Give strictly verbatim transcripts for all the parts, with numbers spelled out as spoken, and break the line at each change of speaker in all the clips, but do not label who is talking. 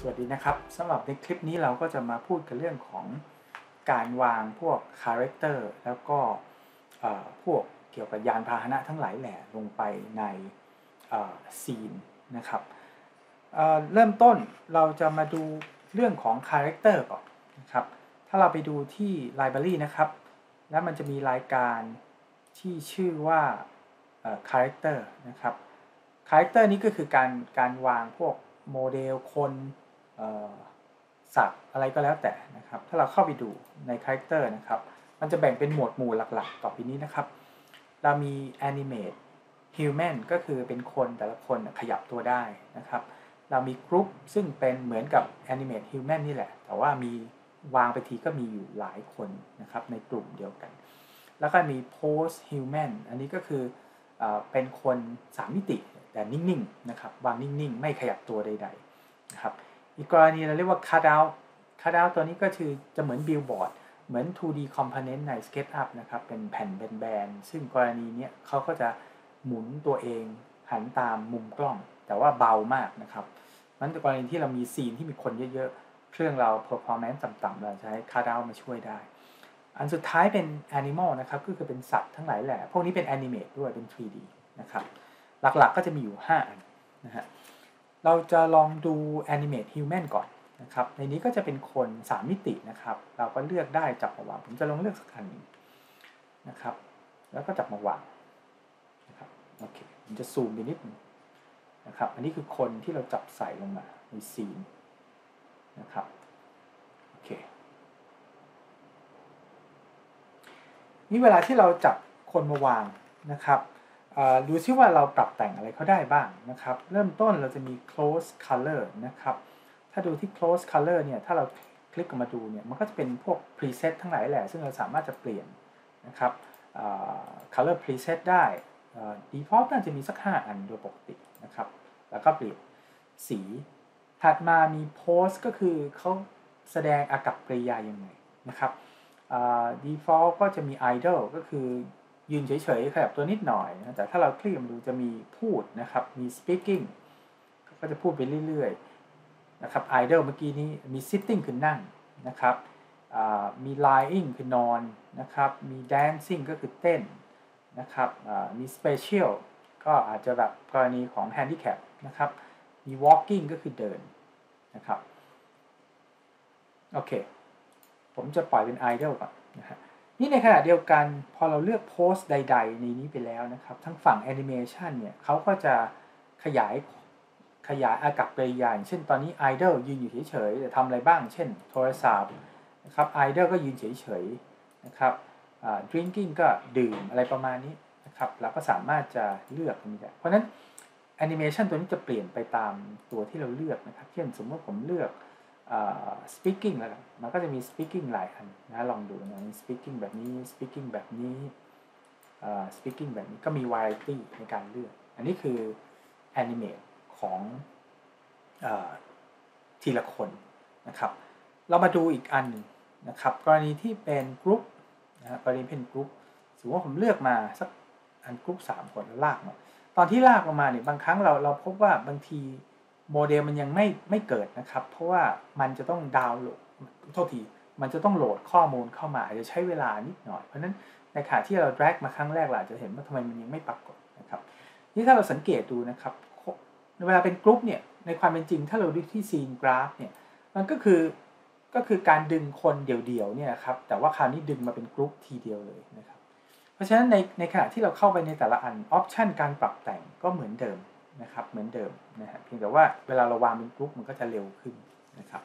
วัสดีนะครับสำหรับในคลิปนี้เราก็จะมาพูดกันเรื่องของการวางพวกคาแรคเตอร์แล้วก็พวกเกี่ยวกับยานพาหนะทั้งหลายแหล่ลงไปในซีนนะครับเ, เริ่มต้นเราจะมาดูเรื่องของคาแรคเตอร์ก่อนนะครับถ้าเราไปดูที่ Library นะครับแล้วมันจะมีรายการที่ชื่อว่าคาแรคเตอร์นะครับคาแรคเตอร์นี้ก็คือการการวางพวกโมเดลคนสัตว์อะไรก็แล้วแต่นะครับถ้าเราเข้าไปดูในคาแรคเตอร์นะครับมันจะแบ่งเป็นหมวดหมู่หลักๆต่อไปนี้นะครับเรามี Animate Human ก็คือเป็นคนแต่ละคนขยับตัวได้นะครับเรามี Group ซึ่งเป็นเหมือนกับ Animate Human นี่แหละแต่ว่ามีวางไปทีก็มีอยู่หลายคนนะครับในกลุ่มเดียวกันแล้วก็มี Post Human อันนี้ก็คือเอ่อเป็นคนสามมิติแต่นิ่งๆนะครับวางนิ่งๆไม่ขยับตัวใดๆนะครับอีกกรณีเราเรียกว่า Cut Out Cut Out ตัวนี้ก็คือจะเหมือน Billboard เหมือน ทู ดี Component ใน SketchUp นะครับเป็นแผ่นแบนๆซึ่งกรณีนี้เขาก็จะหมุนตัวเองหันตามมุมกล้องแต่ว่าเบามากนะครับนั้นกรณีที่เรามีซีนที่มีคนเยอะๆเครื่องเรา performance ต่ำๆเราใช้ Cut Out มาช่วยได้อันสุดท้ายเป็น Animal นะครับก็คือเป็นสัตว์ทั้งหลายแหละพวกนี้เป็น Animate ด้วยเป็น ทรี ดี นะครับหลักๆก็จะมีอยู่ห้าอันนะฮะเราจะลองดู Animate Human ก่อนนะครับในนี้ก็จะเป็นคนสามมิตินะครับเราก็เลือกได้จับมาวางผมจะลองเลือกสักอันนึงนะครับแล้วก็จับมาวางนะครับโอเคผมจะซูมไปนิดนึงนะครับอันนี้คือคนที่เราจับใส่ลงมาในซีนนะครับโอเคนี่เวลาที่เราจับคนมาวางนะครับดูซิว่าเราปรับแต่งอะไรเขาได้บ้างนะครับเริ่มต้นเราจะมี close color นะครับถ้าดูที่ close color เนี่ยถ้าเราคลิกมาดูเนี่ยมันก็จะเป็นพวก preset ทั้งหลายแหละซึ่งเราสามารถจะเปลี่ยนนะครับ color preset ได้ default น่าจะมีสักห้าอันโดยปกตินะครับแล้วก็เปลี่ยนสีถัดมามี pose ก็คือเขาแสดงอากัปกิริยายังไงนะครับ default ก็จะมี idle ก็คือยืนเฉยๆขยับตัวนิดหน่อยนะแต่ถ้าเราคลิกมาดูจะมีพูดนะครับมี speaking ก็จะพูดไปเรื่อยๆนะครับ idle เมื่อกี้นี้มี sitting คือนั่งนะครับมี lying คือนอนนะครับมี dancing ก็คือเต้นนะครับมี special ก็อาจจะแบบกรณีของ handicap นะครับมี walking ก็คือเดินนะครับโอเคผมจะปล่อยเป็น idle ก่อนนะฮะนี่ในขณะเดียวกันพอเราเลือกโพสต์ใดๆในนี้ไปแล้วนะครับทั้งฝั่งแอนิเมชันเนี่ยเขาก็จะขยายขยายอากัปกิริยาอย่างเช่นตอนนี้ไอดอลยืนอยู่เฉยๆจะทำอะไรบ้างเช่นโทรศัพท์นะครับไอดอลก็ยืนเฉยๆนะครับอ่า drinking ก็ดื่มอะไรประมาณนี้นะครับเราก็สามารถจะเลือกมันได้เพราะฉะนั้นแอนิเมชันตัวนี้จะเปลี่ยนไปตามตัวที่เราเลือกนะครับเช่นสมมติผมเลือกspeaking แล้วมันก็จะมี speaking หลายอันนะลองดูนะ speaking แบบนี้ speaking แบบนี้ speaking แบบนี้ก็มี variety ในการเลือกอันนี้คือ animate ของทีละคนนะครับเรามาดูอีกอันหนึ่งนะครับกรณีที่เป็นกรุ๊ปนะกรณีเป็นกรุ๊ปสมมติว่าผมเลือกมาสักอันกรุ๊ปสามคนแล้วลากมาตอนที่ลากลงมาเนี่ยบางครั้งเราเราพบว่าบางทีโมเดลมันยังไม่ไม่เกิดนะครับเพราะว่ามันจะต้องดาวน์โหลดโทษทีมันจะต้องโหลดข้อมูลเข้ามาอาจจะใช้เวลานิดหน่อยเพราะฉะนั้นในขณะที่เรา drag มาครั้งแรกเราอาจจะเห็นว่าทำไมมันยังไม่ปรากฏนะครับนี่ถ้าเราสังเกตดูนะครับเวลาเป็นกรุ๊ปเนี่ยในความเป็นจริงถ้าเราดูที่ซีนกราฟเนี่ยมันก็คือก็คือการดึงคนเดี่ยวๆเนี่ยครับแต่ว่าคราวนี้ดึงมาเป็นกรุ๊ปทีเดียวเลยนะครับเพราะฉะนั้นในในขณะที่เราเข้าไปในแต่ละอันออปชันการปรับแต่งก็เหมือนเดิมนะครับเหมือนเดิมนะฮะเพียงแต่ว่าเวลาเราวางเป็นกรุ๊ปมันก็จะเร็วขึ้นนะครับ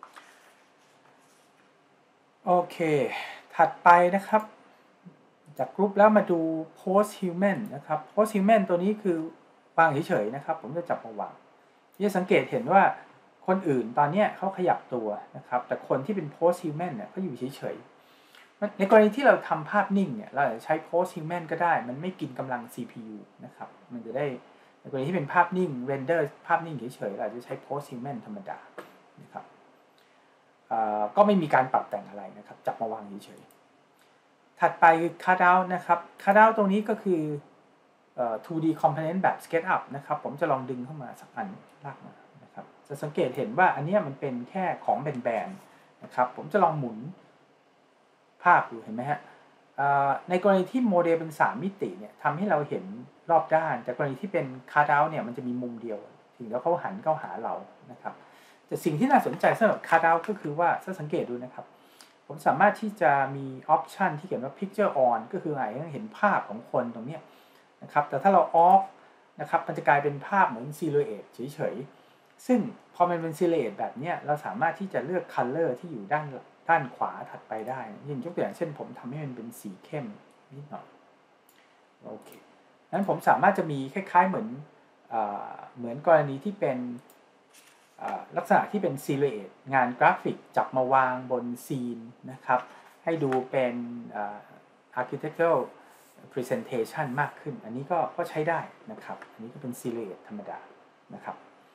โอเคถัดไปนะครับจากกรุ๊ปแล้วมาดู post human นะครับ post human ตัวนี้คือวางเฉยๆนะครับผมจะจับมาวางจะสังเกตเห็นว่าคนอื่นตอนนี้เขาขยับตัวนะครับแต่คนที่เป็น post human เนี่ยเขาอยู่เฉยๆในกรณีที่เราทำภาพนิ่งเนี่ยเราจะใช้ post human ก็ได้มันไม่กินกำลัง ซี พี ยู นะครับมันจะได้ในกรณีที่เป็นภาพนิ่ง render ภาพนิ่งเฉยๆเราจะใช้ post human ธรรมดานะครับก็ไม่มีการปรับแต่งอะไรนะครับจับมาวางเฉยๆถัดไปคือ cut out นะครับ cut out ตรงนี้ก็คือทู ดี component แบบ SketchUp นะครับผมจะลองดึงเข้ามาสักอันลากมานะครับนะครับจะสังเกตเห็นว่าอันนี้มันเป็นแค่ของแบนๆนะครับผมจะลองหมุนภาพดูเห็นไหมฮะในกรณีที่โมเดลเป็นสามมิติเนี่ยทำให้เราเห็นรอบด้านแต่กรณีที่เป็นคัทเอาท์เนี่ยมันจะมีมุมเดียวถึงแล้วเขาหันเข้าหาเรานะครับแต่สิ่งที่น่าสนใจสำหรับคัทเอาท์ก็คือว่าถ้าสังเกตดูนะครับผมสามารถที่จะมีออปชันที่เขียนว่า picture on ก็คือให้เห็นภาพของคนตรงนี้นะครับแต่ถ้าเรา off นะครับมันจะกลายเป็นภาพเหมือน silhouette เฉยๆซึ่งพอมันเป็น silhouette แบบนี้เราสามารถที่จะเลือก color ที่อยู่ด้านด้านขวาถัดไปได้อย่างยกตัวอย่างเช่นผมทำให้มันเป็นสีเข้มนิดหน่อยโอเคนั้นผมสามารถจะมีคล้ายๆเหมือนเหมือนกรณีที่เป็นลักษณะที่เป็น silhouette งานกราฟิกจับมาวางบนซีนนะครับให้ดูเป็น architectural presentation มากขึ้นอันนี้ก็ก็ใช้ได้นะครับอันนี้ก็เป็น silhouette ธรรมดานะครับ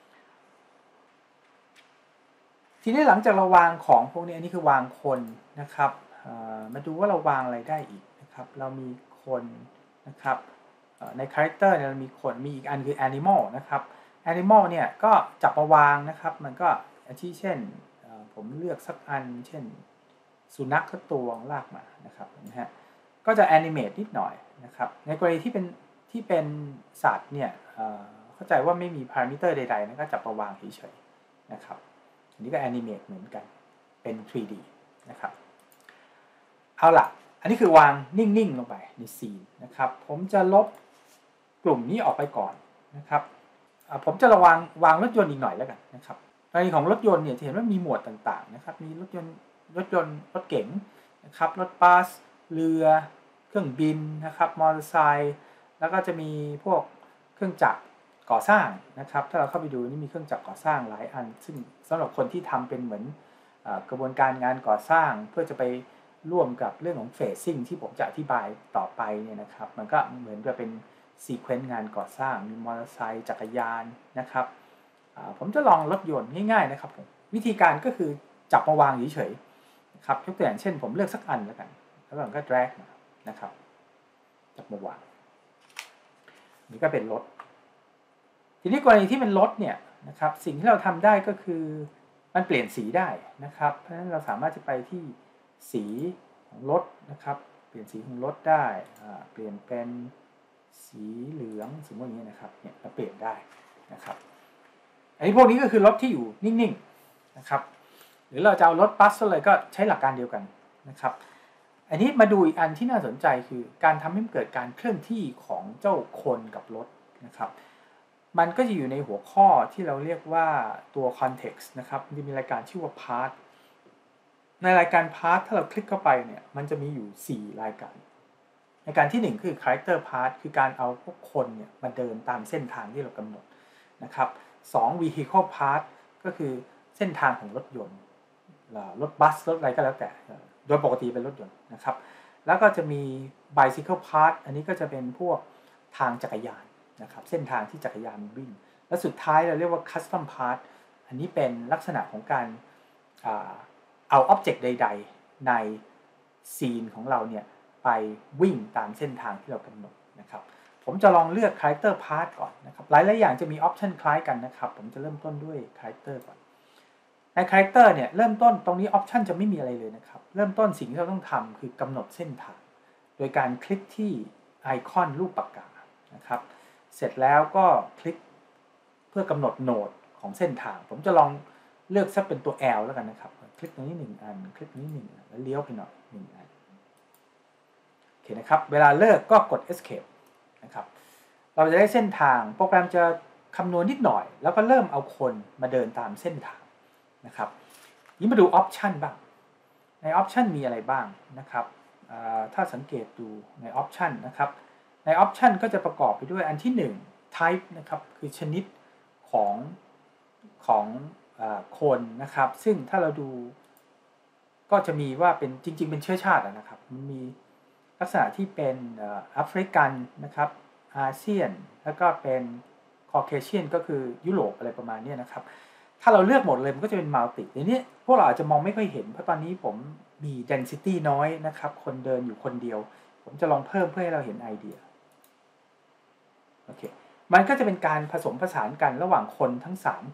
ทีนี้หลังจากเราวางของพวกนี้อันนี้คือวางคนนะครับมาดูว่าเราวางอะไรได้อีกนะครับเรามีคนนะครับใน character เนี่ยเรามีคนมีอีกอันคือ animal นะครับ animal เนี่ยก็จับมาวางนะครับมันก็ที่เช่นผมเลือกสักอันเช่นสุนัขสักตัวลากมานะครับนะฮะก็จะ animate นิดหน่อยนะครับในกรณีที่เป็นที่เป็นสัตว์เนี่ยเข้าใจว่าไม่มีพารามิเตอร์ใดๆนะก็จับมาวางเฉยๆนะครับอันนี้ก็ animate เหมือนกันเป็น ทรี ดี นะครับเอาล่ะอันนี้คือวางนิ่งๆลงไปในซีนนะครับผมจะลบกลุ่มนี้ออกไปก่อนนะครับผมจะระวังวางรถยนต์อีกหน่อยแล้วกันนะครับในของรถยนต์เนี่ยเห็นว่ามีหมวดต่างๆนะครับมีรถยนต์รถยนต์รถเก๋งนะครับรถบัสเรือเครื่องบินนะครับมอเตอร์ไซค์แล้วก็จะมีพวกเครื่องจักรก่อสร้างนะครับถ้าเราเข้าไปดูนี่มีเครื่องจักรก่อสร้างหลายอันซึ่งสำหรับคนที่ทำเป็นเหมือนกระบวนการงานก่อสร้างเพื่อจะไปร่วมกับเรื่องของเฟซซิ่งที่ผมจะอธิบายต่อไปเนี่ยนะครับมันก็เหมือนจะเป็นซีเควนซ์งานก่อสร้างมีมอเตอร์ไซค์จักรยานนะครับผมจะลองรถยนต์ง่ายๆนะครับผมวิธีการก็คือจับมาวางเฉยๆนะครับยกตัวอย่างเช่นผมเลือกสักอันแล้วกันแล้วผมก็ drag มานะครับจับมาวางนี่ก็เป็นรถทีนี้กรณีที่เป็นรถเนี่ยนะครับสิ่งที่เราทำได้ก็คือมันเปลี่ยนสีได้นะครับเพราะฉะนั้นเราสามารถจะไปที่สีของรถนะครับเปลี่ยนสีของรถได้เปลี่ยนเป็นสีเหลืองสมมติอย่างนี้นะครับเนี่ยเราเปลี่ยนได้นะครับอันนี้พวกนี้ก็คือรถที่อยู่นิ่งๆนะครับหรือเราจะเอารถบัสเลยก็ใช้หลักการเดียวกันนะครับอันนี้มาดูอีกอันที่น่าสนใจคือการทำให้เกิดการเคลื่อนที่ของเจ้าคนกับรถนะครับมันก็จะอยู่ในหัวข้อที่เราเรียกว่าตัว context นะครับมันจะมีรายการชื่อว่า part ในรายการ part ถ้าเราคลิกเข้าไปเนี่ยมันจะมีอยู่สี่รายการรายการที่หนึ่งคือ character part คือการเอาพวกคนเนี่ยมาเดินตามเส้นทางที่เรากำหนดนะครับสอง vehicle part ก็คือเส้นทางของรถยนต์รถบัสรถอะไรก็แล้วแต่โดยปกติเป็นรถยนต์นะครับแล้วก็จะมี bicycle part อันนี้ก็จะเป็นพวกทางจักรยานนะครับเส้นทางที่จักรยานวิ่งและสุดท้ายเราเรียกว่า custom part อันนี้เป็นลักษณะของการเอาอ็อบเจกต์ใดๆในซีนของเราเนี่ยไปวิ่งตามเส้นทางที่เรากำหนดนะครับผมจะลองเลือก character part ก่อนนะครับหลายๆอย่างจะมีออปชันคล้ายกันนะครับผมจะเริ่มต้นด้วย character ก่อนใน character เนี่ยเริ่มต้นตรงนี้ออปชันจะไม่มีอะไรเลยนะครับเริ่มต้นสิ่งที่เราต้องทำคือกำหนดเส้นทางโดยการคลิกที่ไอคอนรูปปากกานะครับเสร็จแล้วก็คลิกเพื่อกำหนดโหนดของเส้นทางผมจะลองเลือกสักเป็นตัว L แล้วกันนะครับคลิกตรงนี้หนึ่งอันคลิกนี้หนึ่งอันแล้วเลี้ยวไปหน่อยหนึ่งอันโอเคนะครับเวลาเลิกก็กด escape นะครับเราจะได้เส้นทางโปรแกรมจะคำนวณนิดหน่อยแล้วก็เริ่มเอาคนมาเดินตามเส้นทางนะครับนี้มาดูออปชันบ้างในออปชันมีอะไรบ้างนะครับถ้าสังเกตดูในออปชันนะครับในออปชันก็จะประกอบไปด้วยอันที่หนึ่ง type นะครับคือชนิดของของคนนะครับซึ่งถ้าเราดูก็จะมีว่าเป็นจริงๆเป็นเชื้อชาตินะครับมันมีลักษณะที่เป็นแอฟริกันนะครับอาเซียนแล้วก็เป็นคอเคเชียนก็คือยุโรปอะไรประมาณนี้นะครับถ้าเราเลือกหมดเลยมันก็จะเป็นมัลติทีนี้พวกเราอาจจะมองไม่ค่อยเห็นเพราะตอนนี้ผมมี density น้อยนะครับคนเดินอยู่คนเดียวผมจะลองเพิ่มเพื่อให้เราเห็นไอเดียโอเคมันก็จะเป็นการผสมผสานกันระหว่างคนทั้งสามกลุ่ม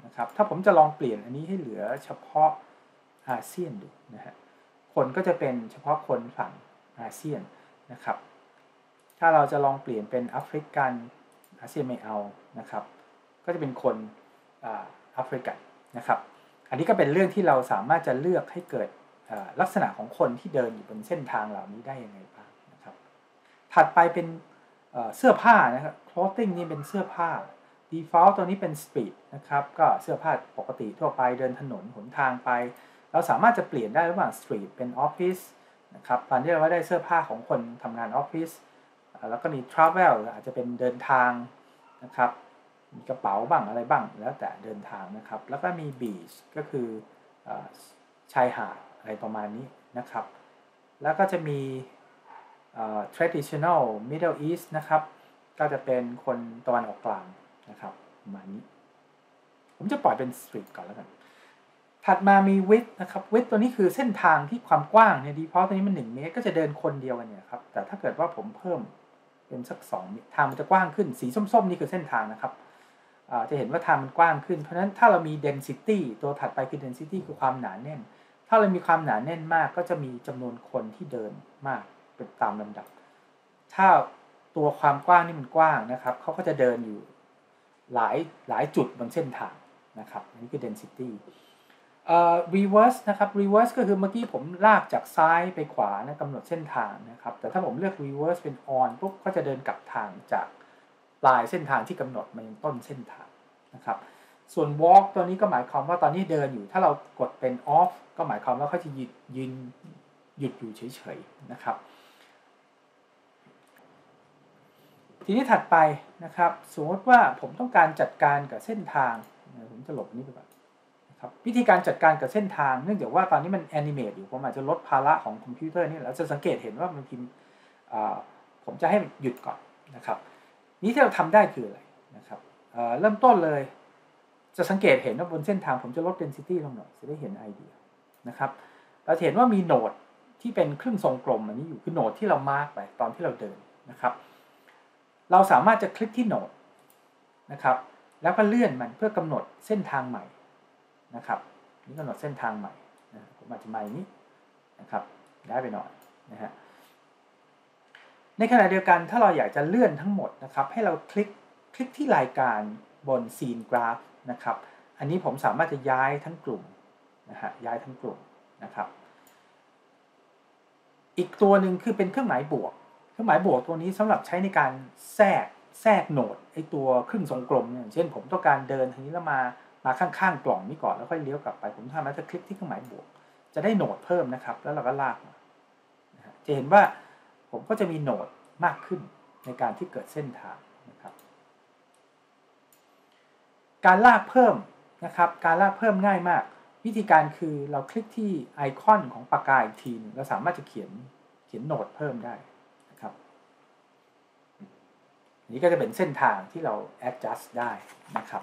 นะครับถ้าผมจะลองเปลี่ยนอันนี้ให้เหลือเฉพาะอาเซียนดูนะฮะคนก็จะเป็นเฉพาะคนฝั่งอาเซียนนะครับถ้าเราจะลองเปลี่ยนเป็นแอฟริกันอาเซียนไม่เอานะครับก็จะเป็นคนแอฟริกันนะครับอันนี้ก็เป็นเรื่องที่เราสามารถจะเลือกให้เกิดลักษณะของคนที่เดินอยู่บนเส้นทางเหล่านี้ได้ยังไงบ้างนะครับถัดไปเป็นเสื้อผ้านะครับ clothing นี่เป็นเสื้อผ้า default ตัวนี้เป็น street นะครับก็เสื้อผ้าปกติทั่วไปเดินถนนหนทางไปเราสามารถจะเปลี่ยนได้ระหว่าง street เป็น office นะครับตอนที่เราได้เสื้อผ้าของคนทำงานออฟฟิศแล้วก็มี travel อาจจะเป็นเดินทางนะครับมีกระเป๋าบ้างอะไรบ้างแล้วแต่เดินทางนะครับแล้วก็มี beach ก็คือชายหาดอะไรประมาณนี้นะครับแล้วก็จะมี traditional Middle East นะครับก็จะเป็นคนตะวันออกกลางนะครับประมาณนี้ผมจะปล่อยเป็น street ก่อนแล้วกันถัดมามี width นะครับ width ตัวนี้คือเส้นทางที่ความกว้างเนี่ย default ตัวนี้มันหนึ่งเมตรก็จะเดินคนเดียวกันเนี่ยครับแต่ถ้าเกิดว่าผมเพิ่มเป็นสักสองเมตรทางมันจะกว้างขึ้นสีส้มๆนี่คือเส้นทางนะครับจะเห็นว่าทางมันกว้างขึ้นเพราะฉะนั้นถ้าเรามี density ตัวถัดไปคือ density คือความหนาแน่นถ้าเรามีความหนาแน่นมากก็จะมีจำนวนคนที่เดินมากเป็นตามลำดับถ้าตัวความกว้างนี่มันกว้างนะครับเขาก็จะเดินอยู่หลายหลายจุดบนเส้นทางนะครับอันนี้คือ density เอ่อ reverse นะครับ reverse ก็คือเมื่อกี้ผมลากจากซ้ายไปขวานะกำหนดเส้นทางนะครับแต่ถ้าผมเลือก reverse เป็น on ปุ๊บก็จะเดินกลับทางจากปลายเส้นทางที่กำหนดมายังต้นเส้นทางนะครับส่วน walk ตัวนี้ก็หมายความว่าตอนนี้เดินอยู่ถ้าเรากดเป็น off ก็หมายความว่าเขาจะยืนยืนหยุดอยู่เฉยๆนะครับทีนี้ถัดไปนะครับสมมติว่าผมต้องการจัดการกับเส้นทางผมจะหลบนี้ไปก่อนนะครับวิธีการจัดการกับเส้นทางเนื่องจากว่าตอนนี้มันแอนิเมตอยู่ผมอาจจะลดภาระของคอมพิวเตอร์นี่แล้วจะสังเกตเห็นว่ามันพิมพ์ผมจะให้หยุดก่อนนะครับนี้ที่เราทำได้คืออะไรนะครับเอ่อเริ่มต้นเลยจะสังเกตเห็นว่าบนเส้นทางผมจะลด density ลงหน่อยจะได้เห็นไอเดียนะครับเราเห็นว่ามีโหนดที่เป็นครึ่งทรงกลมอันนี้อยู่คือโหนดที่เรามาร์กไปตอนที่เราเดินนะครับเราสามารถจะคลิกที่โหนดนะครับแล้วก็เลื่อนมันเพื่อกำหนดเส้นทางใหม่นะครับนี่กำหนดเส้นทางใหม่นะผมอาจจะมาอย่างนี้นะครับได้ไปหน่อยนะฮะในขณะเดียวกันถ้าเราอยากจะเลื่อนทั้งหมดนะครับให้เราคลิกคลิกที่รายการบน Scene Graph นะครับอันนี้ผมสามารถจะย้ายทั้งกลุ่มนะฮะย้ายทั้งกลุ่มนะครับอีกตัวหนึ่งคือเป็นเครื่องหมายบวกเครื่องหมายบวกตัวนี้สำหรับใช้ในการแทรกแทรกโหนดไอตัวครึ่งทรงกลมอย่างเช่นผมต้องการเดินทางนี้แล้วมามาข้างๆกล่องนี้ก่อนแล้วค่อยเลี้ยวกลับไปผมสามารถจะคลิกที่เครื่องหมายบวกจะได้โหนดเพิ่มนะครับแล้วเราก็ลากมาจะเห็นว่าผมก็จะมีโหนดมากขึ้นในการที่เกิดเส้นทางนะครับการลากเพิ่มนะครับการลากเพิ่มง่ายมากวิธีการคือเราคลิกที่ไอคอนของปากกาอีกทีนึงเราสามารถจะเขียนเขียนโหนดเพิ่มได้นะครับนี้ก็จะเป็นเส้นทางที่เรา adjust ได้นะครับ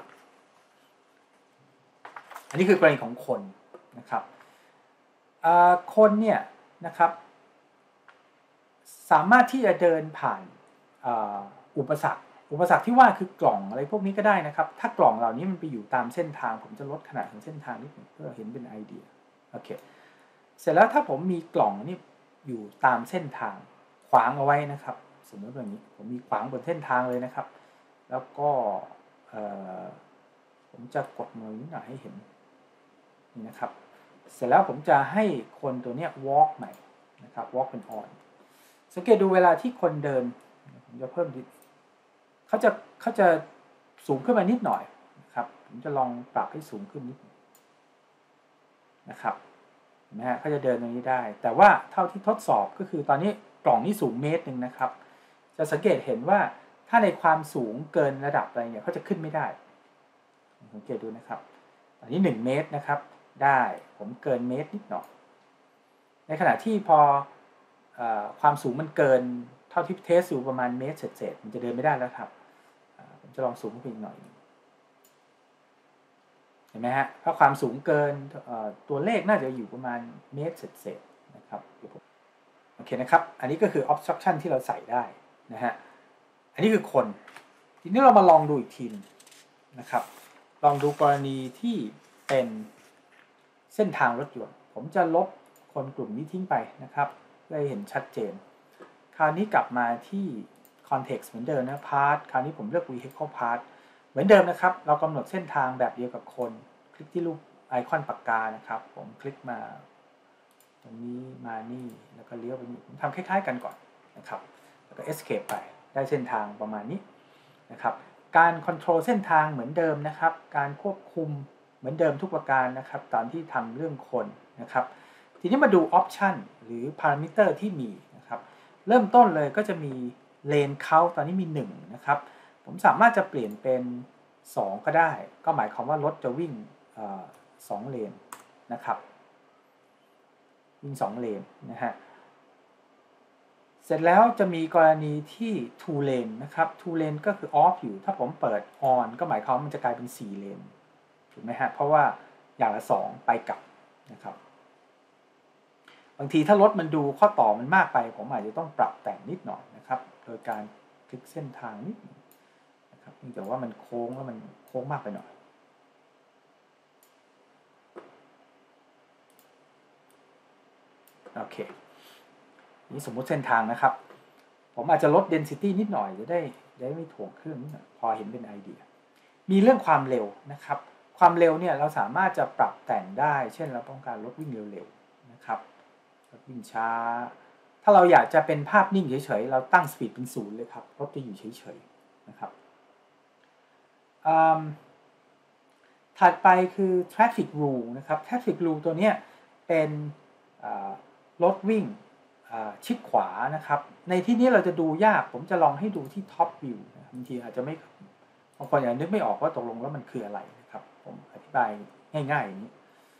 อันนี้คือกรณีของคนนะครับคนเนี่ยนะครับสามารถที่จะเดินผ่านอุปสรรคอุปสรรคที่ว่าคือกล่องอะไรพวกนี้ก็ได้นะครับถ้ากล่องเหล่านี้มันไปอยู่ตามเส้นทางผมจะลดขนาดของเส้นทางนิดหนึ่งเพื่อเห็นเป็นไอเดียโอเคเสร็จแล้วถ้าผมมีกล่องนี่อยู่ตามเส้นทางขวางเอาไว้นะครับสมมติแบบนี้ผมมีขวางบนเส้นทางเลยนะครับแล้วก็ผมจะกดมือนิดหน่อยให้เห็นนี่นะครับเสร็จแล้วผมจะให้คนตัวนี้ walk ใหม่นะครับ walk เป็น on สังเกตดูเวลาที่คนเดินผมจะเพิ่มเขาจะเขาจะสูงขึ้นมานิดหน่อยนะครับผมจะลองปรับให้สูงขึ้นนิดนะครับนะฮะเขาจะเดินตรงนี้ได้แต่ว่าเท่าที่ทดสอบก็คือตอนนี้กล่องนี้สูงเมตรหนึ่งนะครับจะสังเกตเห็นว่าถ้าในความสูงเกินระดับอะไรเนี่ยเขาจะขึ้นไม่ได้สังเกตดูนะครับตอนนี้หนึ่งเมตรนะครับได้ผมเกินเมตรนิดหน่อยในขณะที่พอความสูงมันเกินเท่าที่เทสอยู่ประมาณเมตรเศษๆมันจะเดินไม่ได้แล้วครับผมจะลองสูงขึ้นอีกหน่อยเห็นไหมฮะถ้าความสูงเกินตัวเลขน่าจะอยู่ประมาณเมตรเศษๆนะครับโอเคนะครับอันนี้ก็คือ obstruction ที่เราใส่ได้นะฮะอันนี้คือคนทีนี้เรามาลองดูอีกทีนะครับลลองดูกรณีที่เป็นเส้นทางรถยนต์ผมจะลบคนกลุ่มนี้ทิ้งไปนะครับเพื่อให้เห็นชัดเจนคราวนี้กลับมาที่ context เหมือนเดิมนะ path คราวนี้ผมเลือก vehicle path เหมือนเดิมนะครับเรากำหนดเส้นทางแบบเดียวกับคนคลิกที่รูปไอคอนปากกานะครับผมคลิกมาตรงนี้มานี่แล้วก็เลี้ยวไปนี่ผมทำคล้ายๆกันก่อนนะครับแล้วก็ escape ไปได้เส้นทางประมาณนี้นะครับการ control เส้นทางเหมือนเดิมนะครับการควบคุมเหมือนเดิมทุกประการนะครับตอนที่ทำเรื่องคนนะครับทีนี้มาดู option หรือ parameter ที่มีนะครับเริ่มต้นเลยก็จะมี lane count ตอนนี้มีหนึ่งนะครับผมสามารถจะเปลี่ยนเป็นสองก็ได้ก็หมายความว่ารถจะวิ่งสองเลนนะครับวิ่งสองเลนนะฮะเสร็จแล้วจะมีกรณีที่ two lane นะครับ two lane ก็คือ off อยู่ถ้าผมเปิด on ก็หมายความมันจะกลายเป็นสี่เลนถูกไหมฮะเพราะว่าอย่างละสองไปกลับนะครับบางทีถ้ารถมันดูข้อต่อมันมากไปผมอาจจะต้องปรับแต่งนิดหน่อยนะครับโดยการคลิกเส้นทางนิดนะครับเนื่องจากว่ามันโค้งแล้วมันโค้งมากไปหน่อยโอเคนี่สมมุติเส้นทางนะครับผมอาจจะลด density นิดหน่อยจะได้ได้ไม่ถ่วงเครื่องนิดหน่อยพอเห็นเป็นไอเดียมีเรื่องความเร็วนะครับความเร็วเนี่ยเราสามารถจะปรับแต่งได้เช่นเราต้องการรถวิ่งเร็วๆนะครับรถวิ่งช้าถ้าเราอยากจะเป็นภาพนิ่งเฉยๆเราตั้ง speed เป็นศูนย์เลยครับรถจะอยู่เฉยๆนะครับถัดไปคือ traffic rule นะครับ traffic rule ตัวนี้เป็นรถวิ่งชิดขวานะครับในที่นี้เราจะดูยากผมจะลองให้ดูที่ top view บางทีอาจจะไม่บางคนอาจจะนึกไม่ออกว่าตกลงแล้วมันคืออะไรนะครับผมอธิบายง่ายๆอย่างนี้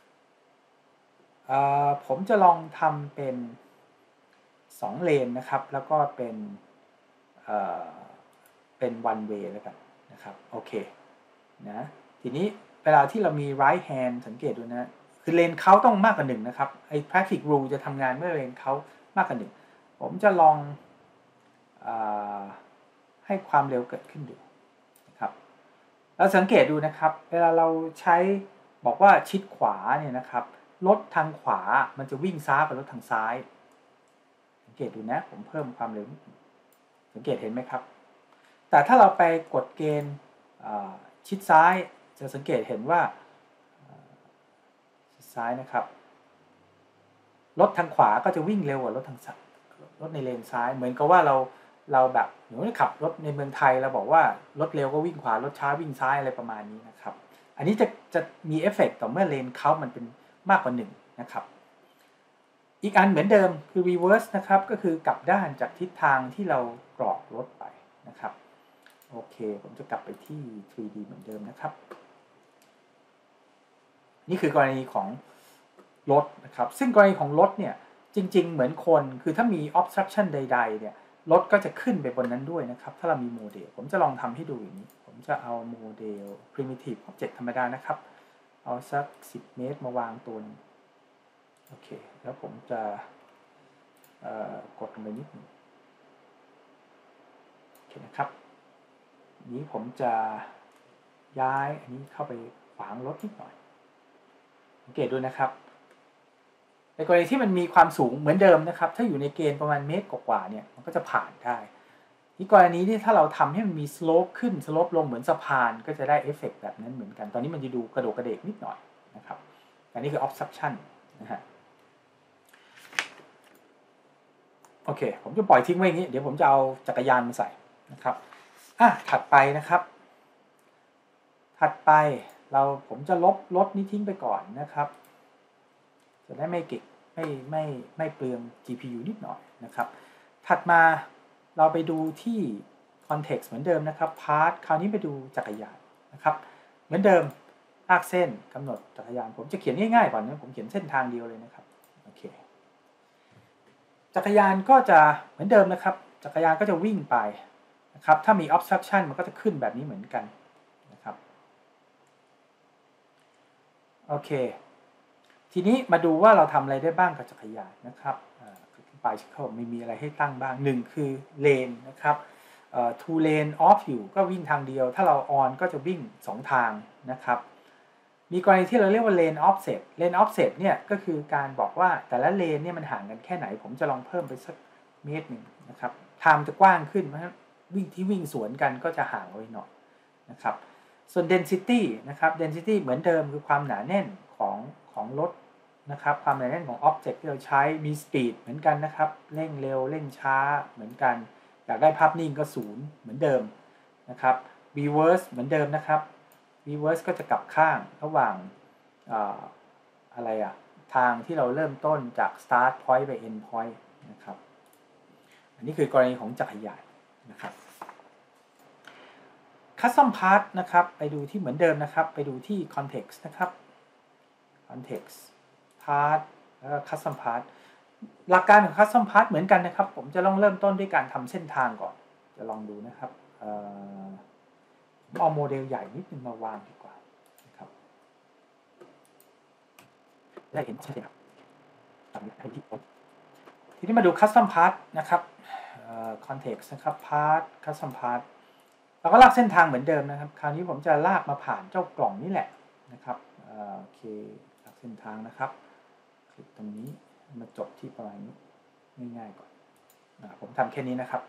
ผมจะลองทำเป็นสองเลนนะครับแล้วก็เป็นเป็น one way แล้วกันนะครับโอเคนะทีนี้เวลาที่เรามี right hand สังเกตดูนะคือเลนเขาต้องมากกว่าหนึ่งนะครับไอ้ traffic rule จะทำงานเมื่อเลนเขามากกว่าหนึ่งผมจะลองเอ่อให้ความเร็วเกิดขึ้นดูนะครับแล้วสังเกตดูนะครับเวลาเราใช้บอกว่าชิดขวาเนี่ยนะครับรถทางขวามันจะวิ่งซ้ายกว่ารถทางซ้ายสังเกตดูนะผมเพิ่มความเร็วสังเกตเห็นไหมครับแต่ถ้าเราไปกดเกณฑ์ชิดซ้ายจะสังเกตเห็นว่าชิดซ้ายนะครับรถทางขวาก็จะวิ่งเร็วกว่ารถทางซ้ายรถในเลนซ้ายเหมือนกับว่าเราเราแบบหนูขับรถในเมืองไทยเราบอกว่ารถเร็วก็วิ่งขวารถช้าวิ่งซ้ายอะไรประมาณนี้นะครับอันนี้จะจะมีเอฟเฟกต์ต่อเมื่อเลนเขามันเป็นมากกว่าหนึ่งนะครับอีกอันเหมือนเดิมคือ reverse นะครับก็คือกลับด้านจากทิศทางที่เรากรอกรถไปนะครับโอเคผมจะกลับไปที่ ทรี ดี เหมือนเดิมนะครับนี่คือกรณีของรถนะครับซึ่งกรณีของรถเนี่ยจริงๆเหมือนคนคือถ้ามี obstruction ใดๆเนี่ยรถก็จะขึ้นไปบนนั้นด้วยนะครับถ้าเรามีโมเดลผมจะลองทำให้ดูอย่างนี้ผมจะเอาโมเดล primitive object ธรรมดานะครับเอาสักสิบเมตรมาวางตัวนึงโอเคแล้วผมจะกดลงไปนิดนึงโอเคนะครับนี้ผมจะย้ายอันนี้เข้าไปขวางรถนิดหน่อยสังเกตดูนะครับในกรณีที่มันมีความสูงเหมือนเดิมนะครับถ้าอยู่ในเกณฑ์ประมาณเมตรกว่าๆเนี่ยมันก็จะผ่านได้ที่กรณีที่ถ้าเราทำให้มันมีสโลปขึ้นสโลปลงเหมือนสะพานก็จะได้เอฟเฟกต์แบบนั้นเหมือนกันตอนนี้มันจะดูกระโดดกระเดกนิดหน่อยนะครับอันนี้คือ obstruction นะฮะโอเคผมจะปล่อยทิ้งไว้อย่างนี้เดี๋ยวผมจะเอาจักรยานมาใส่นะครับอ่ะถัดไปนะครับถัดไปเราผมจะลบรถนี้ทิ้งไปก่อนนะครับจะได้ไม่เก็บไม่ไม่ไม่เปลือง จี พี ยู นิดหน่อยนะครับถัดมาเราไปดูที่ context เหมือนเดิมนะครับ path คราวนี้ไปดูจักรยานนะครับเหมือนเดิมลากเส้นกำหนดจักรยานผมจะเขียนง่ายๆก่อนนะผมเขียนเส้นทางเดียวเลยนะครับโอเคจักรยานก็จะเหมือนเดิมนะครับจักรยานก็จะวิ่งไปนะครับถ้ามี obstruction มันก็จะขึ้นแบบนี้เหมือนกันนะครับโอเคทีนี้มาดูว่าเราทำอะไรได้บ้างกับจักรยานนะครับbicycle ไม่มีอะไรให้ตั้งบ้างหนึ่งคือเลนนะครับ two lane off อยู่ก็วิ่งทางเดียวถ้าเรา on ก็จะวิ่งสองทางนะครับมีกรณีที่เราเรียกว่า lane offset lane offset เนี่ยก็คือการบอกว่าแต่ละเลนเนี่ยมันห่างกันแค่ไหนผมจะลองเพิ่มไปสักเมตรหนึ่งนะครับทางจะกว้างขึ้นเพราะฉะนั้นวิ่งที่วิ่งสวนกันก็จะห่างไว้หน่อยนะครับส่วน density นะครับ density เหมือนเดิมคือความหนาแน่นของของรถนะครับความหนาแน่นของ object ที่เราใช้มี speed เหมือนกันนะครับเร่งเร็วเร่งช้าเหมือนกันอยากได้ภาพนิ่งก็ศูนย์เหมือนเดิมนะครับ reverse เหมือนเดิมนะครับ reverse ก็จะกลับข้างระหว่างอะไรอะทางที่เราเริ่มต้นจาก start point ไป end point นะครับอันนี้คือกรณีของจักรยานนะครับ custom part นะครับไปดูที่เหมือนเดิมนะครับไปดูที่ context นะครับ context part แล้วก็ custom part หลักการของ custom part เหมือนกันนะครับผมจะลองเริ่มต้นด้วยการทำเส้นทางก่อนจะลองดูนะครับเอาโมเดลใหญ่นิดนึงมาวางดีกว่านะครับได้เห็นใช่ไหมครับทีนี้มาดู custom part นะครับ context นะครับ part custom part เราก็ลากเส้นทางเหมือนเดิมนะครับคราวนี้ผมจะลากมาผ่านเจ้ากล่องนี่แหละนะครับโอเคลากเส้นทางนะครับคลิกตรงนี้มาจบที่ประมาณนี้ง่ายๆก่อนผมทำแค่นี้นะครับ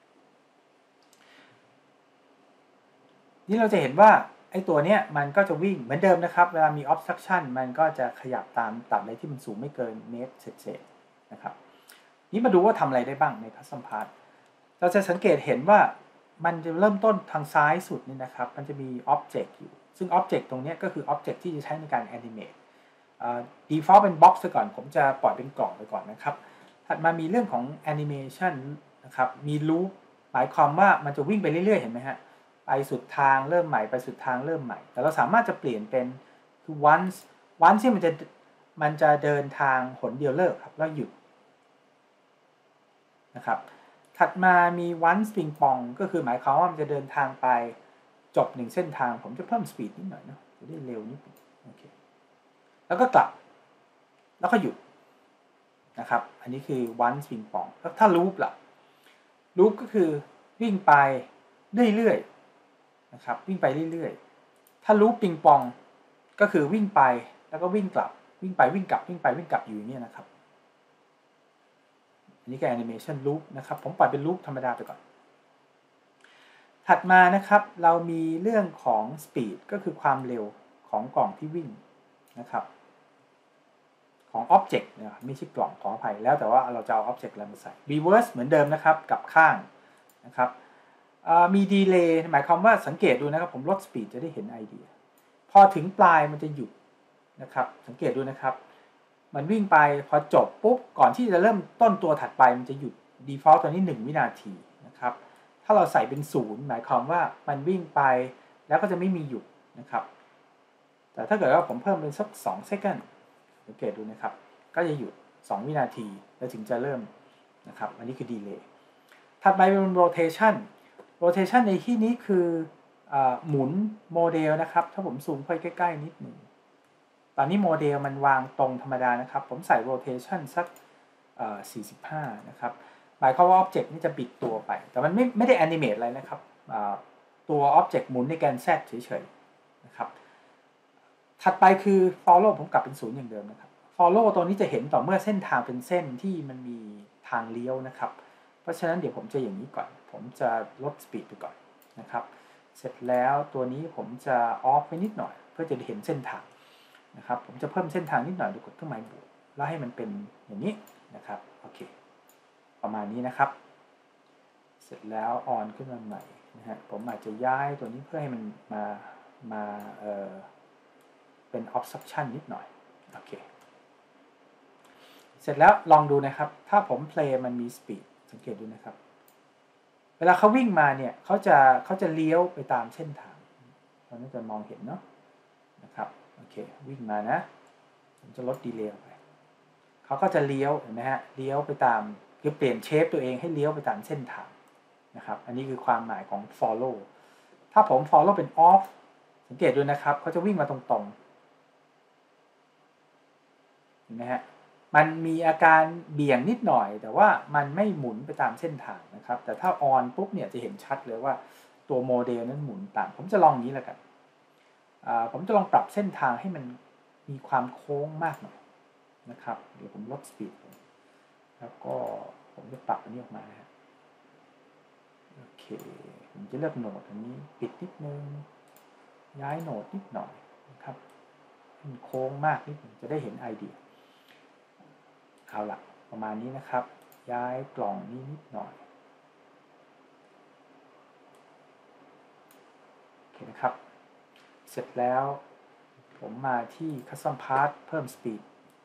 นี่เราจะเห็นว่าไอ้ตัวเนี้ยมันก็จะวิ่งเหมือนเดิมนะครับเวลามี obstruction มันก็จะขยับตามตัดอะไรที่มันสูงไม่เกินเมตรเศษๆนะครับนี้มาดูว่าทำอะไรได้บ้างใน custom part เราจะสังเกตเห็นว่ามันจะเริ่มต้นทางซ้ายสุดนี่นะครับมันจะมี object อยู่ซึ่ง object ตรงนี้ก็คือ object ที่จะใช้ในการ animate default เป็น box ก่อนผมจะปล่อยเป็นกล่องไปก่อนนะครับถัดมามีเรื่องของ animation นะครับมี loop หมายความว่ามันจะวิ่งไปเรื่อยๆเห็นไหมฮะไปสุดทางเริ่มใหม่ไปสุดทางเริ่มใหม่แต่เราสามารถจะเปลี่ยนเป็นคือ once once ที่มันจะมันจะเดินทางหนเดียวเลิกครับแล้วหยุดนะครับถัดมามี once ปิงปองก็คือหมายความว่ามันจะเดินทางไปจบหนึ่งเส้นทางผมจะเพิ่ม speed นิดหน่อยนะจะได้เร็วนิดโอเคแล้วก็กลับแล้วก็หยุดนะครับอันนี้คือ once ปิงปองแล้วถ้า loop ล่ะ loop ก็คือวิ่งไปเรื่อยๆนะครับวิ่งไปเรื่อยๆถ้า loop ปิงปองก็คือวิ่งไปแล้วก็วิ่งกลับวิ่งไปวิ่งกลับวิ่งไปวิ่งกลับอยู่อย่างนี้นะครับอันนี้คือ animation loop นะครับผมปล่อยเป็น loop ธรรมดาไปก่อนถัดมานะครับเรามีเรื่องของ speed ก็คือความเร็วของกล่องที่วิ่งนะครับของ object เนี่ยไม่ใช่กล่องขออภัยแล้วแต่ว่าเราจะเอา object อะไรมาใส่ reverse เหมือนเดิมนะครับกลับข้างนะครับมี delay หมายความว่าสังเกตดูนะครับผมลด speed จะได้เห็นไอเดียพอถึงปลายมันจะหยุดนะครับสังเกตดูนะครับมันวิ่งไปพอจบปุ๊บก่อนที่จะเริ่มต้นตัวถัดไปมันจะหยุด default ตัวนี้หนึ่งวินาทีนะครับถ้าเราใส่เป็นศูนย์หมายความว่ามันวิ่งไปแล้วก็จะไม่มีหยุดนะครับแต่ถ้าเกิดว่าผมเพิ่มเป็นสักสอง second สังเกตดูนะครับก็จะหยุดสองวินาทีแล้วถึงจะเริ่มนะครับอันนี้คือ delay ถัดไปเป็น rotation rotation ในที่นี้คือหมุนโมเดลนะครับถ้าผมซูมไปใกล้ๆนิดหนึ่งตอนนี้โมเดลมันวางตรงธรรมดานะครับผมใส่ rotation สักสี่สิบห้านะครับหมายความว่า object นี่จะบิดตัวไปแต่มันไม่ไม่ได้ animate อะไรนะครับตัว object หมุนในแกน z เฉยๆนะครับถัดไปคือ follow ผมกลับเป็นศูนย์อย่างเดิมนะครับ follow ตัวนี้จะเห็นต่อเมื่อเส้นทางเป็นเส้นที่มันมีทางเลี้ยวนะครับเพราะฉะนั้นเดี๋ยวผมจะอย่างนี้ก่อนผมจะลด speed ไปก่อนนะครับเสร็จแล้วตัวนี้ผมจะ off ไปนิดหน่อยเพื่อจะเห็นเส้นทางนะครับผมจะเพิ่มเส้นทางนิดหน่อยดูกดเครื่องหมายบวกแล้วให้มันเป็นอย่างนี้นะครับโอเคประมาณนี้นะครับเสร็จแล้ว on ขึ้นมาใหม่นะฮะผมอาจจะย้ายตัวนี้เพื่อให้มันมามาเอ่อเป็น obstruction นิดหน่อยโอเคเสร็จแล้วลองดูนะครับถ้าผม play มันมี speed สังเกตดูนะครับเวลาเขาวิ่งมาเนี่ยเขาจะเขาจะเลี้ยวไปตามเส้นทางเราน่าจะมองเห็นเนาะนะครับโอเควิ่งมานะผมจะลดดีเลย์ไปเขาก็จะเลี้ยวเห็นไหมฮะเลี้ยวไปตามคือเปลี่ยนเชฟตัวเองให้เลี้ยวไปตามเส้นทางนะครับอันนี้คือความหมายของ follow ถ้าผม follow เป็น off สังเกตดูนะครับเขาจะวิ่งมาตรงๆเห็นไหมฮะมันมีอาการเบี่ยงนิดหน่อยแต่ว่ามันไม่หมุนไปตามเส้นทางนะครับแต่ถ้าออนปุ๊บเนี่ยจะเห็นชัดเลยว่าตัวโมเดลนั้นหมุนตามผมจะลองนี้แล้วกันผมจะลองปรับเส้นทางให้มันมีความโค้งมากหน่อยนะครับเดี๋ยวผมลดสปีดแล้วก็ผมจะปรับอันนี้ออกมานะโอเคผมจะเลือกโหนดอันนี้ปิดนิดนึงย้ายโหนดนิดหน่อยนะครับมันโค้งมากนิดนึงจะได้เห็นไอเดียเอาละประมาณนี้นะครับย้ายกล่องนี้นิดหน่อยโอเคนะครับเสร็จแล้วผมมาที่ Custom Path เพิ่ม Speed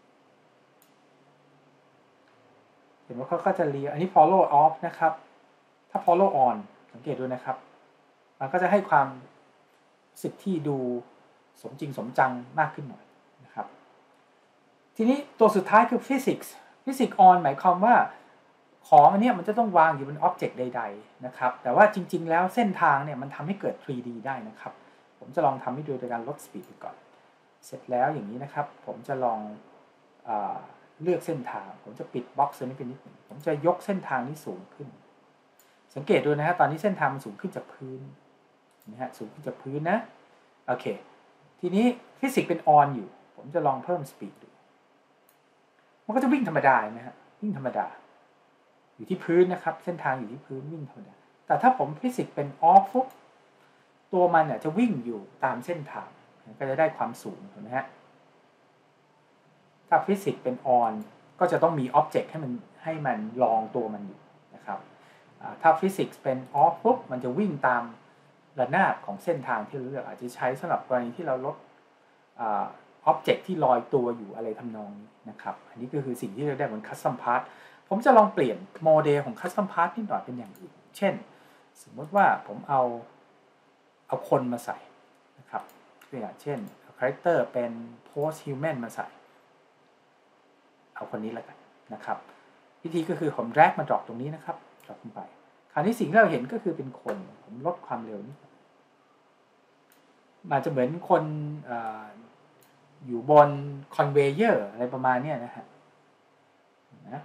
เห็นว่าเขาก็จะเรียอันนี้ follow off นะครับถ้า follow on สังเกตดูนะครับมันก็จะให้ความสิทธิ์ที่ดูสมจริงสมจังมากขึ้นหน่อยนะครับทีนี้ตัวสุดท้ายคือ physics physics on หมายความว่าของอันนี้มันจะต้องวางอยู่บน object ใดๆนะครับแต่ว่าจริงๆแล้วเส้นทางเนี่ยมันทำให้เกิด ทรี ดี ได้นะครับผมจะลองทำให้ดูโดยการลด speed ก่อนเสร็จแล้วอย่างนี้นะครับผมจะลองเอ่อเลือกเส้นทางผมจะปิดบล็อกนี้ไปนิดหนึ่งผมจะยกเส้นทางนี้สูงขึ้นสังเกตดูนะฮะตอนนี้เส้นทางมันสูงขึ้นจากพื้นนะฮะสูงขึ้นจากพื้นนะโอเคทีนี้ฟิสิกส์เป็น on อยู่ผมจะลองเพิ่ม speed ดูมันก็จะวิ่งธรรมดานะฮะวิ่งธรรมดาอยู่ที่พื้นนะครับเส้นทางอยู่ที่พื้นวิ่งธรรมดาแต่ถ้าผมฟิสิกส์เป็น off ปุ๊บตัวมันเนี่ยจะวิ่งอยู่ตามเส้นทางก็จะได้ความสูงเห็นไหมฮะถ้าฟิสิกส์เป็น on ก็จะต้องมี object ให้มันให้มันลองตัวมันอยู่นะครับถ้าฟิสิกส์เป็น off ปุ๊บมันจะวิ่งตามระนาบของเส้นทางที่เราเลือกอาจจะใช้สำหรับกรณีที่เราลด object ที่ลอยตัวอยู่อะไรทำนองนี้นะครับอันนี้ก็คือสิ่งที่เราได้บน custom path ผมจะลองเปลี่ยนโมเดลของ custom path นิดหน่อยเป็นอย่างอื่นเช่นสมมติว่าผมเอาเอาคนมาใส่นะครับตัวอย่างเช่น character เป็น post human มาใส่เอาคนนี้แล้วกันนะครับวิธีก็คือผม drag มา drop ตรงนี้นะครับ drop ลงไปคราวนี้สิ่งที่เราเห็นก็คือเป็นคนผมลดความเร็วนิดมันจะเหมือนคนออยู่บนคอนเวเยอร์อะไรประมาณนี้นะฮะนะ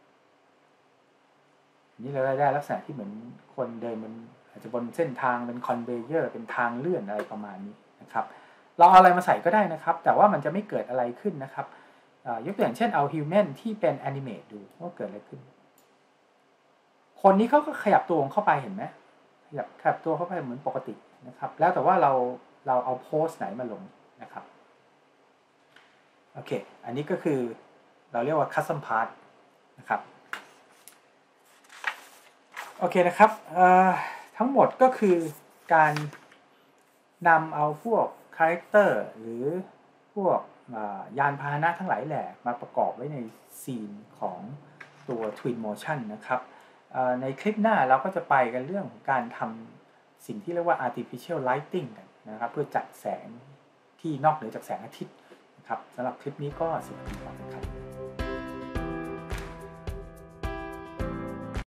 นี่เราได้ลักษณะที่เหมือนคนเดินบนอาจจะบนเส้นทางเป็นคอนเวเยอร์เป็นทางเลื่อนอะไรประมาณนี้นะครับเราเอาอะไรมาใส่ก็ได้นะครับแต่ว่ามันจะไม่เกิดอะไรขึ้นนะครับยกตัวอย่างเช่นเอา human ที่เป็น animate ดูว่าเกิดอะไรขึ้นคนนี้เขาก็ขยับตัวเข้าไปเห็นไหมขยับขยับตัวเข้าไปเหมือนปกตินะครับแล้วแต่ว่าเราเราเอาโพสต์ไหนมาลงนะครับโอเคอันนี้ก็คือเราเรียกว่า custom path นะครับโอเคนะครับทั้งหมดก็คือการนำเอาพวก character หรือพวกยานพาหนะทั้งหลายแหล่มาประกอบไว้ในซีนของตัว Twinmotion นะครับในคลิปหน้าเราก็จะไปกันเรื่องของการทำสิ่งที่เรียกว่า artificial lighting กันนะครับเพื่อจัดแสงที่นอกเหนือจากแสงอาทิตย์นะครับสำหรับคลิปนี้ก็สวัสดีครับ